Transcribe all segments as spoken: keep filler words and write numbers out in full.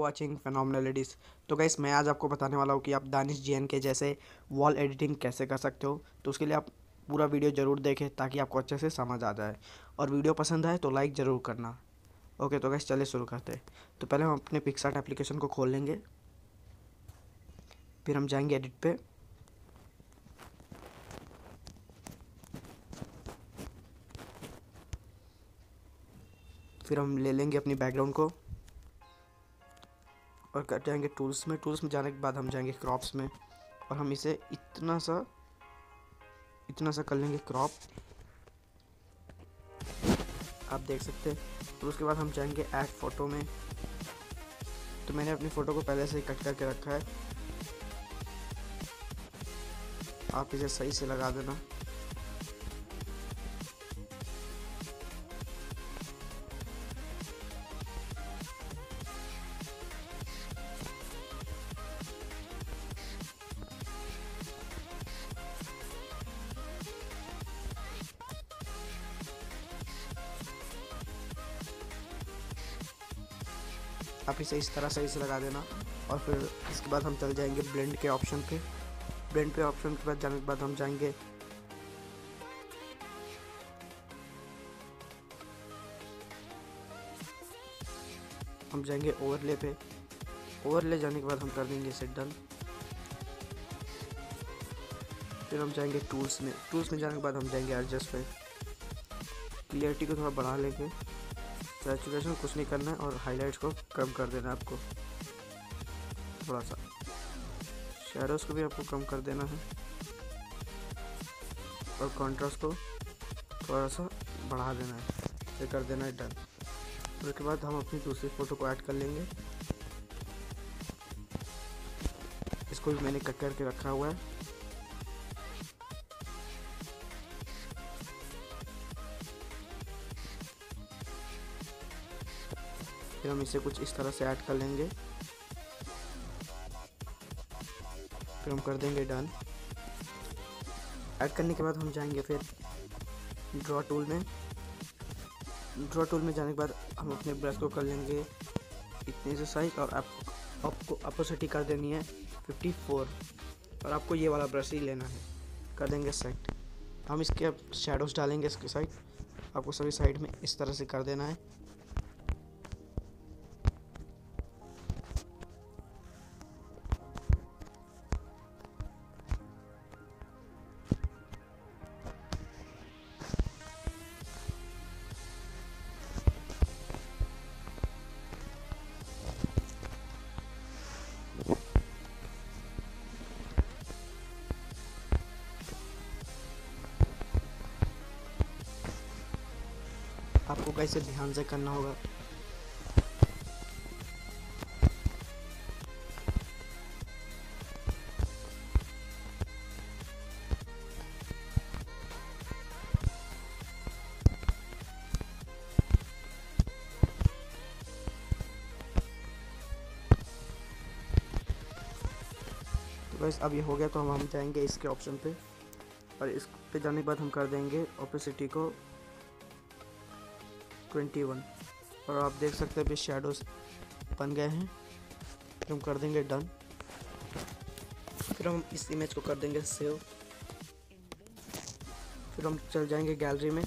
Watching phenomenal edits. तो guys मैं आज आपको बताने वाला हूँ कि आप दानिश जीएन के जैसे वॉल एडिटिंग कैसे कर सकते हो। तो उसके लिए आप पूरा वीडियो ज़रूर देखें ताकि आपको अच्छे से समझ आ जाए, और वीडियो पसंद आए तो लाइक ज़रूर करना। ओके तो गाइस चलिए शुरू करते हैं। तो पहले हम अपने पिक्सआर्ट एप्लीकेशन को खोल लेंगे, फिर हम जाएंगे एडिट पे। फिर हम ले लेंगे अपनी बैकग्राउंड को और कर जाएंगे टूल्स में। टूल्स में जाने के बाद हम जाएंगे क्रॉप्स में, और हम इसे इतना सा इतना सा कर लेंगे क्रॉप, आप देख सकते हैं। तो उसके बाद हम जाएंगे ऐड फोटो में। तो मैंने अपनी फ़ोटो को पहले से ही कट करके रखा है, आप इसे सही से लगा देना। आप इसे इस तरह सही से लगा देना, और फिर इसके बाद हम चल जाएंगे ब्लेंड के ऑप्शन पे। ब्लेंड पे ऑप्शन के बाद जाने के बाद हम जाएंगे हम जाएंगे ओवरले पे। ओवरले जाने के बाद हम कर देंगे इसे डन। फिर हम जाएंगे टूल्स में। टूल्स में जाने के बाद हम जाएंगे एडजस्ट पे। क्लियरिटी को थोड़ा बढ़ा लेंगे, सैचुरेशन कुछ नहीं करना है, और हाइलाइट्स को कम कर देना है आपको थोड़ा सा। शैडोज़ को भी आपको कम कर देना है, और कॉन्ट्रास्ट को थोड़ा सा बढ़ा देना है, फिर कर देना है डन। उसके बाद हम अपनी दूसरी फ़ोटो को ऐड कर लेंगे। इसको भी मैंने कट करके रखा हुआ है। फिर हम इसे कुछ इस तरह से ऐड कर लेंगे, फिर हम कर देंगे डन। ऐड करने के बाद हम जाएंगे फिर ड्रॉ टूल में। ड्रॉ टूल में जाने के बाद हम अपने ब्रश को कर लेंगे इतने से साइज, और आप, आपको अपोसिटी कर देनी है फिफ्टी फोर, और आपको ये वाला ब्रश ही लेना है। कर देंगे सेट। हम इसके अब शेडोज़ डालेंगे इसके साइड, आपको सभी साइड में इस तरह से कर देना है। आपको कैसे ध्यान से करना होगा। तो बस अब ये हो गया, तो हम हम जाएंगे इसके ऑप्शन पे, और इस पे जाने के बाद हम कर देंगे ओपेसिटी को ट्वेंटी वन, और आप देख सकते हैं अभी शेडोज बन गए हैं। फिर हम कर देंगे डन। फिर हम इस इमेज को कर देंगे सेव। फिर हम चल जाएंगे गैलरी में,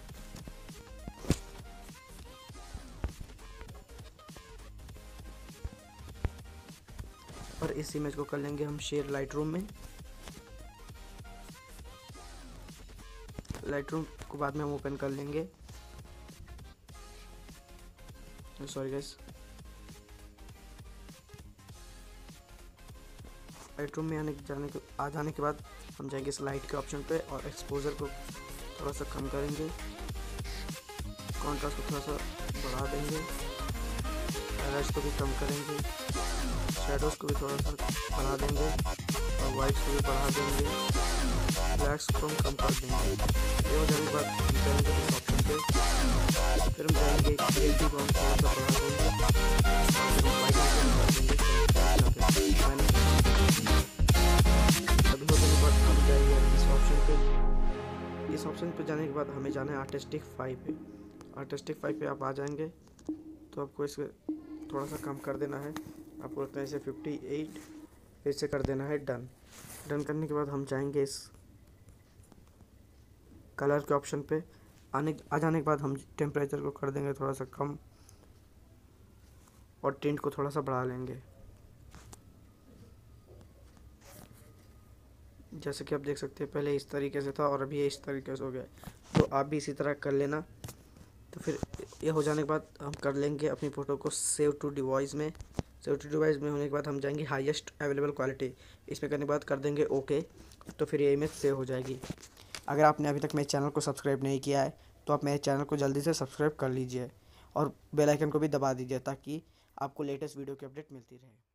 और इस इमेज को कर लेंगे हम शेयर लाइट रूम में। लाइट रूम को बाद में हम ओपन कर लेंगे। सॉरी गाइस, लाइट रूम में आने जाने के आ जाने के बाद हम जाएंगे इस लाइट के ऑप्शन पे, और एक्सपोजर को थोड़ा सा कम करेंगे, कॉन्ट्रास्ट को थोड़ा सा बढ़ा देंगे, हाइलाइट्स को भी कम करेंगे, शैडोज़ को भी थोड़ा सा बढ़ा देंगे, और वाइट्स को भी बढ़ा देंगे, ब्लैक्स को हम कम कर देंगे। ये हो जाने के बाद हम जाएंगे इस ऑप्शन पे, फिर हम जाएंगे क्रिएटिव को हम थोड़ा सा बढ़ा देंगे, और फिर हम वाइट को कम कर देंगे। अभी हो जाने के बाद हम जाएंगे इस ऑप्शन पे। इस ऑप्शन पे जाने के बाद हमें जाना है आर्टिस्टिक फाइव पे। आर्टिस्टिक फाइव पे आप आ जाएंगे, तो आपको इसके थोड़ा सा कम कर देना है। आपको लगता है इसे फिफ्टी एट, फिर से कर देना है डन। डन करने के बाद हम जाएंगे इस कलर के ऑप्शन पे। आने आ जाने के बाद हम टेम्परेचर को कर देंगे थोड़ा सा कम और टिंट को थोड़ा सा बढ़ा लेंगे। जैसे कि आप देख सकते हैं पहले इस तरीके से था और अभी ये इस तरीके से हो गया, तो आप भी इसी तरह कर लेना। तो फिर ये हो जाने के बाद हम कर लेंगे अपनी फ़ोटो को सेव टू डिवाइस में। सेव टू डिवाइस में होने के बाद हम जाएंगे हाईएस्ट अवेलेबल क्वालिटी, इसमें करने के बाद कर देंगे ओके। तो फिर ये इमेज सेव हो जाएगी। अगर आपने अभी तक मेरे चैनल को सब्सक्राइब नहीं किया है तो आप मेरे चैनल को जल्दी से सब्सक्राइब कर लीजिए और बेल आइकन को भी दबा दीजिए ताकि आपको लेटेस्ट वीडियो की अपडेट मिलती रहे।